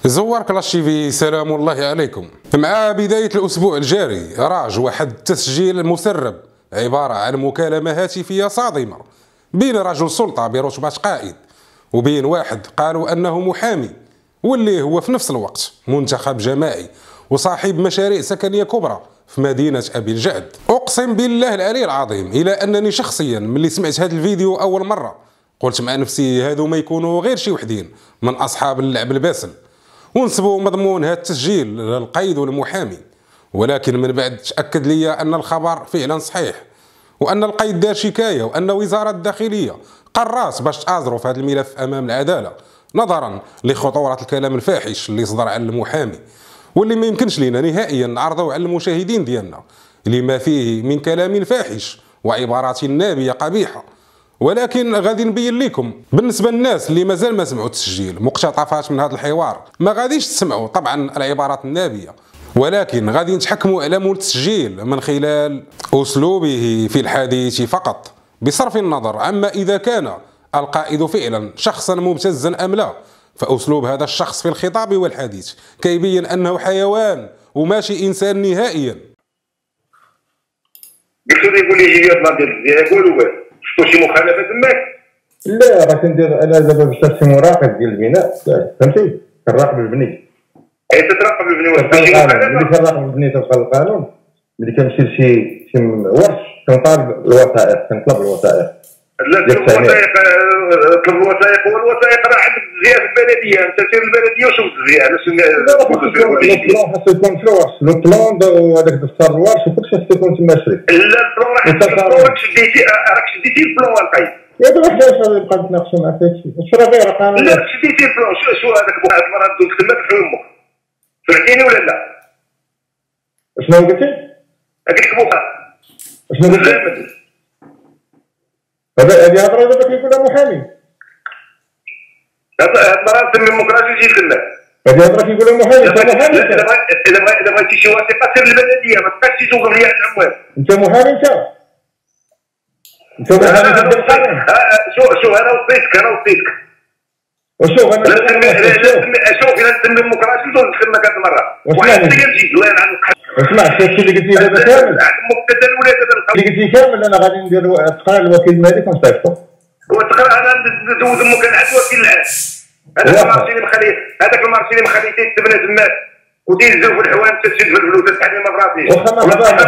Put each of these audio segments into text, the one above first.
زوار كلاش تي في، سلام الله عليكم. مع بداية الأسبوع الجاري راج واحد التسجيل مسرب عبارة عن مكالمة هاتفية صادمة بين رجل سلطة برتبة قائد وبين واحد قالوا أنه محامي واللي هو في نفس الوقت منتخب جماعي وصاحب مشاريع سكنية كبرى في مدينة أبي الجعد. أقسم بالله العلي العظيم إلى أنني شخصيا ملي سمعت هذا الفيديو أول مرة قلت مع نفسي هادو ما يكونوا غير شي وحدين من أصحاب اللعب الباسل ونسبوا مضمون هذا التسجيل للقيد والمحامي، ولكن من بعد تأكد لي أن الخبر فعلا صحيح وأن القيد دار شكاية وأن وزارة الداخلية قررت باش تآزروا في هذا الملف أمام العدالة نظرا لخطورة الكلام الفاحش اللي صدر عن المحامي واللي ما يمكنش لنا نهائيا نعرضه على المشاهدين ديالنا لما فيه من كلام فاحش وعبارات نابية قبيحة. ولكن غادي نبين لكم بالنسبه للناس اللي مازال ما سمعوا التسجيل مقتطفات من هذا الحوار، ما غاديش تسمعوا طبعا العبارات النابيه، ولكن غادي نتحكموا على مول التسجيل من خلال اسلوبه في الحديث فقط، بصرف النظر عما اذا كان القائد فعلا شخصا مبتزا ام لا، فاسلوب هذا الشخص في الخطاب والحديث كيبين انه حيوان وماشي انسان نهائيا. قلت له يقول لي جي بلان ديال يقولوا شفتوا شي مخالفه تماك؟ لا راه كندير انا دابا باش شي مراقب ديال البناء، فهمتي؟ كنراقب البني. اي تتراقب البني واش ملي كنراقب البني تبقى القانون، ملي كنمشي لشي ورش كنطالب الوثائق، كنطلب الوثائق. لا طلب الوثائق والوثائق راه عند الجهات البلديه، انت سير البلديه وشوف الجهه لا خاصو يكون في الورش، لو بلون وهذاك دفتر الورش وكلشي خاصو يكون تما شريك. لا البلون راك شديتي البلون القيد. يا دابا حناش غادي نبقى نتناقشوا معاك هادشي، واش راه غير قانون؟ لا شديتي البلون، شو هذاك واحد المرة دوز تما تحوي امك، سمعتيني ولا لا؟ شنو قلتي؟ قلت لك بوخا شنو قلتي؟ هذه هضره دابا كيقولها محامي. هاد المرة نسمي امك راجل يجي يخدم. هذه هضره كيقولها محامي، انت محامي. اذا بغيتي شي وثيقه سير للبلديه، ما تبقاش تجي توقف لي على الاموال. انت محامي انت محامي ضد القانون. شوف انا وصيتك وشوف انا شوف الا نسمي امك راجل دوز الخدمه كذا مره واحد تلقى الله يلعن. اسمع شوف اللي قلتي دابا كامل، مقتل الولاد اللي قلتي كامل انا غادي ندير تقرا الوكيل المالك ونصيفطو. وتقرا انا ندوز امك انا عند وكيل العام. هذاك المارشي اللي مخليه تبنى تما وتينزل في الحوان تشد في الفلوس تحمي ما فراسيش. واخا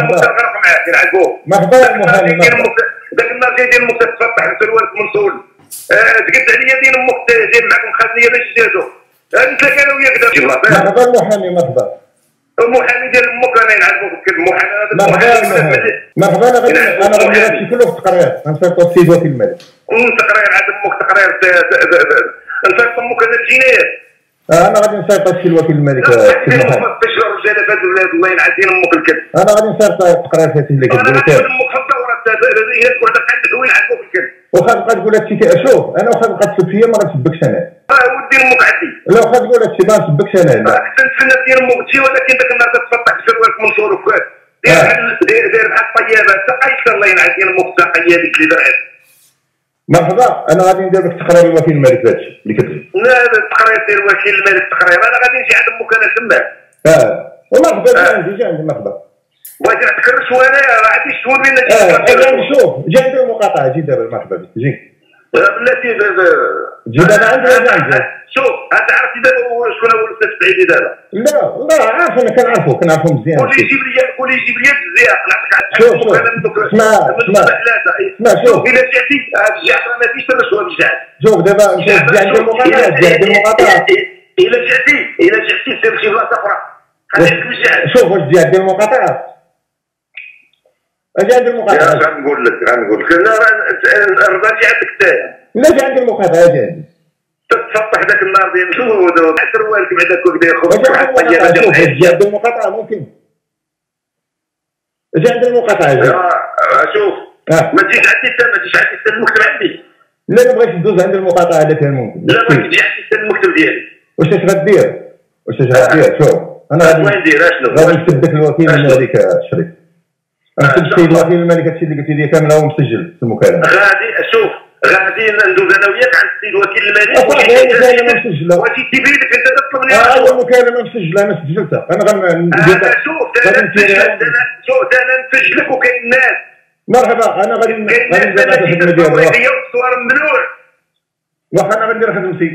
مرحبا المحامي ذاك النهار جاي ديال امك تفتح السروال منصول تقد عليا ديال امك جاي معكم خاصني انا شداتو نتلاقى انا وياك دابا. مرحبا المحامي مرحبا. المحامي ديال امك انا نعرفو في المحامي هذا. مرحبا انا غندير هادشي كله في التقرير، غنصيفطو السيد وكيل الملك. تقرير عاد امك تقرير نصيفط امك هذا الجنايات. انا غادي نصيفط هادشي لوكيل الملك. باش الرجاله فهاد الولاد الله يلعن دين امك الكل. انا غادي نصيفط التقرير فهادشي اللي كتقول لك. انا امك في الدوره هي تقول لك عند الحوين عندك الكل. واخا تبقى تقول هادشي شوف انا واخا تبقى تسب فيا ما غنسبكش انا. ودي امك عندي. لا واخا تقول هادشي ما نسبكش انا. احسن تسنى ديال امك تجي، ولكن ذاك النهار تتفتح سروالك منصور وفات داير بحال الطيابه سقيت الله يلعن دين امك الساقيه ديك اللي درعت. مرحبا انا غادي ندير لك تقرير الوكيل الملك هادشي اللي كتقول. لا التقرير ديال الوكيل الملك التقرير انا غادي نجي عند امك انا تما. ومرحبا جي عندي مرحبا. بغيتي نتكرش وانا راه عندي شهور بين شوف جي عندي المقاطعه جي دابا مرحبا بك جي. بلاتي جي دابا عندي شوف انت عرفتي دابا شكون هو الاستاذ سعيدي دابا؟ لا عارف انا كنعرفو مزيان. قول لي يجيب لي الزياق نعطيك عاد. شوف اسمع شوف الا جاتي هاد الجعد راه ما فيش حتى شويه الجعد. شوف دابا جي عندي المقاطعه الا جاتي سير شي بلاصه اخرى خليك بالجعد. شوف واش جي عندي المقاطعه اجي عند المقاطعه. غنقول لك لا الرضا جي عندك حتى. لا جي عند المقاطعه جي عندي. تتسطح ذاك النهار ديال شو حتى روالك بعدا كوك داير خوك. جي عند المقاطعه ممكن. جي عند المقاطعه جي. شوف ما تجيش عندي حتى المكتب عندي. لا ما بغيتش ندوز عند المقاطعه هذا كان ممكن. لا ما تجي عندي حتى المكتب ديالي. واش غدير؟ شوف انا غادي ندير اشنو؟ غادي نسبك الوكيل الملك الشريف. غنسب السيد الوكيل الملك هادشي اللي قلتي لي كامل هو مسجل في المكالمه. غادي شوف غادي ندوز انا وياك عند السيد وكيل الماليه واش تيبين لك انت تطلب مني المكالمه مسجله انا سجلتها انا شوف انا نسجلك وكاين الناس مرحبا انا غادي ندير الخدمه ديالي الصور ممنوع واخا انا غندير خدمتي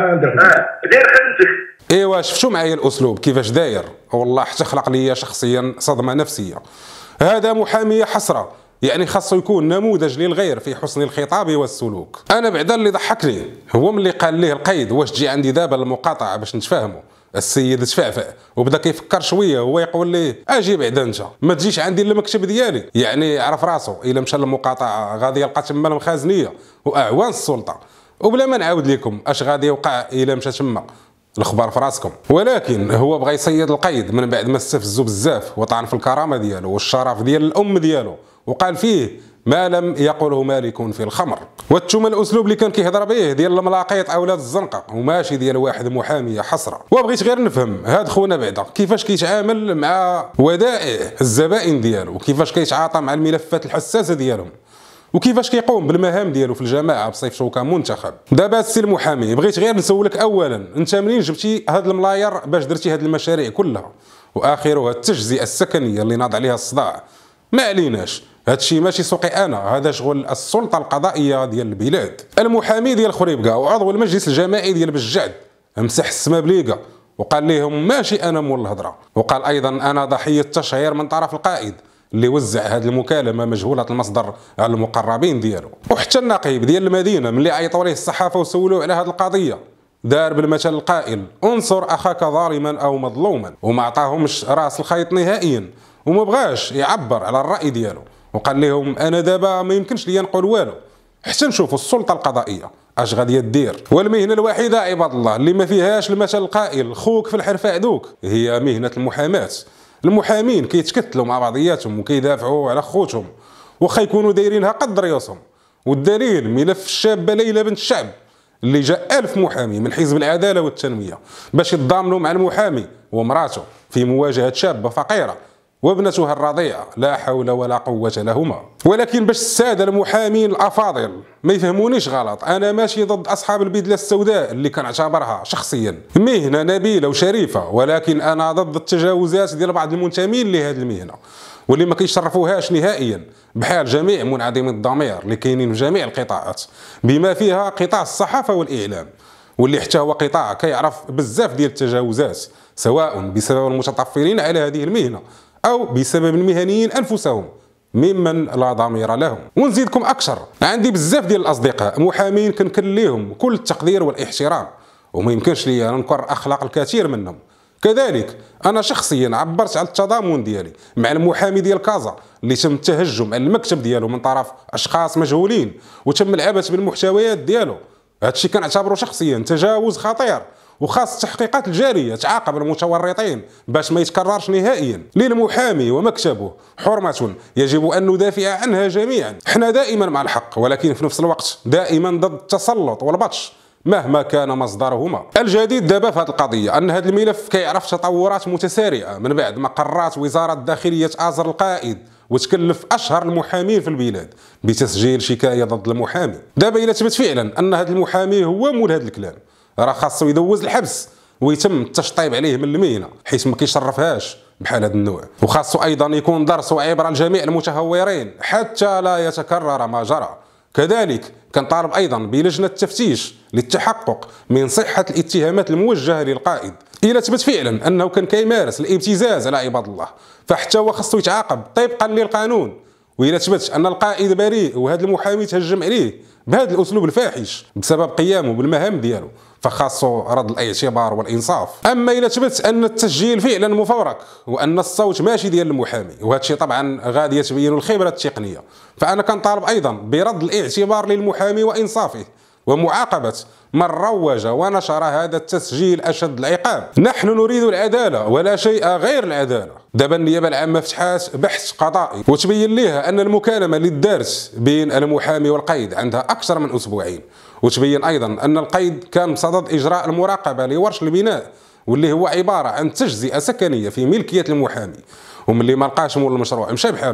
دير خدمتك. ايوا شفتوا معايا الاسلوب كيفاش داير، والله حتى خلق لي شخصيا صدمه نفسيه. هذا محامي حسره، يعني خاصو يكون نموذج للغير في حسن الخطاب والسلوك. انا بعدا اللي ضحكني هو ملي قال ليه القيد واش تجي عندي دابا المقاطعه باش نتفاهموا. السيد تفعفع وبدا كيفكر شويه، هو يقول ليه اجي بعدا انت ما تجيش عندي المكتب ديالي، يعني عرف راسو الا مشى للمقاطعه غادي يلقى تما المخازنيه واعوان السلطه، وبلا ما نعاود لكم اش غادي يوقع الا مشى تما الخبر في راسكم. ولكن هو بغى يصيد القيد من بعد ما استفزو بزاف وطعن في الكرامه ديالو والشرف ديال الام ديالو، وقال فيه ما لم يقله مالك في الخمر. وانتم الاسلوب اللي كان كيهضر به ديال الملاقيط اولاد الزنقه وماشي ديال واحد محامي حسره. وبغيت غير نفهم هاد خونا بعدا كيفاش كيتعامل مع ودائع الزبائن ديالو، وكيفاش كيتعاطى مع الملفات الحساسه ديالهم، وكيفاش كيقوم بالمهام ديالو في الجماعه بصيفطو كمنتخب. دابا السي المحامي بغيت غير نسولك اولا، انت منين جبتي هاد الملاير باش درتي هاد المشاريع كلها؟ واخرها التجزئه السكنيه اللي ناض عليها الصداع. ما عليناش، هادشي ماشي سوقي انا، هذا شغل السلطه القضائيه ديال البلاد. المحامي ديال خريبكا وعضو المجلس الجماعي ديال بجعد مسح السما بليقه وقال لهم ماشي انا مول الهضره، وقال ايضا انا ضحيه تشهير من طرف القائد اللي وزع هذه المكالمه مجهوله المصدر على المقربين ديالو. وحتى النقيب ديال المدينه ملي عيطوا ليه الصحافه وسولوه على هذه القضيه دار بالمثل القائل انصر اخاك ظالما او مظلوما، وما عطاهمش راس الخيط نهائيا وما بغاش يعبر على الراي ديالو، وقال لهم انا دابا ما يمكنش ليا نقول والو حتى نشوفوا السلطه القضائيه اش غادي دير. والمهنه الوحيده عباد الله اللي ما فيهاش المثل القائل خوك في الحرفه عدوك هي مهنه المحاماه. المحامين كيتكتلوا مع بعضياتهم وكيدافعوا على خوتهم واخا يكونوا دايرينها قد ريوسهم. والدليل ملف الشابه ليلى بنت الشعب اللي جاء 1000 محامي من حزب العداله والتنميه باش يتضامنوا مع المحامي ومراته في مواجهه شابه فقيره وابنتها الرضيعه لا حول ولا قوه لهما. ولكن باش الساده المحامين الافاضل ما يفهمونيش غلط، انا ماشي ضد اصحاب البدله السوداء اللي كنعتبرها شخصيا مهنه نبيله وشريفه، ولكن انا ضد التجاوزات ديال بعض المنتمين لهذه المهنه واللي ما كيشرفوهاش نهائيا، بحال جميع منعدمي الضمير اللي كاينين في جميع القطاعات بما فيها قطاع الصحافه والاعلام، واللي حتى هو قطاع كيعرف بزاف ديال التجاوزات سواء بسبب المتطفلين على هذه المهنه او بسبب المهنيين انفسهم ممن لا ضمير لهم. ونزيدكم اكثر، عندي بزاف ديال الاصدقاء محامين كنكن ليهم كل التقدير والاحترام وما يمكنش ليا ننكر اخلاق الكثير منهم. كذلك انا شخصيا عبرت على التضامن ديالي مع المحامي ديال كازا اللي تم التهجم على المكتب ديالو من طرف اشخاص مجهولين وتم العبث بالمحتويات ديالو. هادشي كنعتبره شخصيا تجاوز خطير، وخاص التحقيقات الجاريه تعاقب المتورطين باش ما يتكررش نهائيا. للمحامي ومكتبه حرمه يجب ان ندافع عنها جميعا. احنا دائما مع الحق، ولكن في نفس الوقت دائما ضد التسلط والبطش مهما كان مصدرهما. الجديد دابا في هذه القضيه ان هذا الملف كيعرف تطورات متسارعه من بعد ما قررت وزاره الداخليه تآزر القائد وتكلف اشهر المحامين في البلاد بتسجيل شكايه ضد المحامي. دابا الا ثبت فعلا ان هذا المحامي هو مول هذا الكلام راه خاصو يدوز الحبس ويتم التشطيب عليه من المهنه حيث ما كيشرفهاش بحال هذا النوع. وخاصو ايضا يكون درس وعبره لجميع المتهورين حتى لا يتكرر ما جرى. كذلك كنطالب ايضا بلجنه تفتيش للتحقق من صحه الاتهامات الموجهه للقائد. الى ثبت فعلا انه كان كيمارس الابتزاز على عباد الله فحتى هو خاصو يتعاقب طبقا للقانون. والى ثبت ان القائد بريء وهذا المحامي تهجم عليه بهذا الاسلوب الفاحش بسبب قيامه بالمهام ديالو فخاصو رد الاعتبار والانصاف. اما الى ثبت ان التسجيل فعلا مفورك وان الصوت ماشي ديال المحامي، وهذا الشيء طبعا غادي يتبين الخبره التقنيه، فانا كنطالب ايضا برد الاعتبار للمحامي وانصافه ومعاقبه من روج ونشر هذا التسجيل اشد العقاب. نحن نريد العداله ولا شيء غير العداله. دابا النيابه العامه فتحات بحث قضائي وتبين ليها ان المكالمه اللي دارت بين المحامي والقيد عندها اكثر من اسبوعين، وتبين ايضا ان القيد كان بصدد اجراء المراقبه لورش البناء واللي هو عباره عن تجزئه سكنيه في ملكيه المحامي، وملي ما لقاش مول المشروع مشى بحاله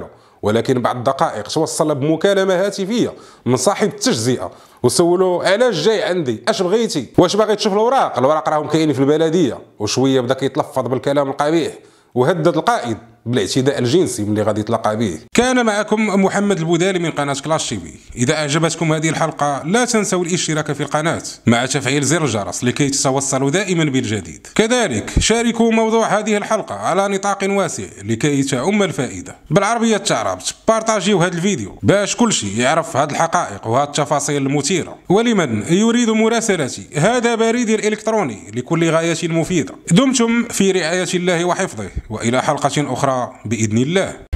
ولكن بعد دقائق توصل بمكالمة هاتفية من صاحب التجزئة وسولو علاش جاي عندي، اش بغيتي، واش باغي تشوف الأوراق راهم كاينين في البلدية. وشوية بدا كيتلفظ بالكلام القبيح وهدد القائد بالاعتداء الجنسي ملي غادي يتلاقى به. كان معكم محمد البودالي من قناة كلاش تي في. إذا أعجبتكم هذه الحلقة لا تنسوا الاشتراك في القناة مع تفعيل زر الجرس لكي تتوصلوا دائما بالجديد. كذلك شاركوا موضوع هذه الحلقة على نطاق واسع لكي تعم الفائدة. بالعربية تعربت بارطاجيو هذا الفيديو باش كل شيء يعرف هذه الحقائق وهذه التفاصيل المثيرة. ولمن يريد مراسلتي هذا بريدي الإلكتروني لكل غاية مفيدة. دمتم في رعاية الله وحفظه، وإلى حلقة أخرى بإذن الله.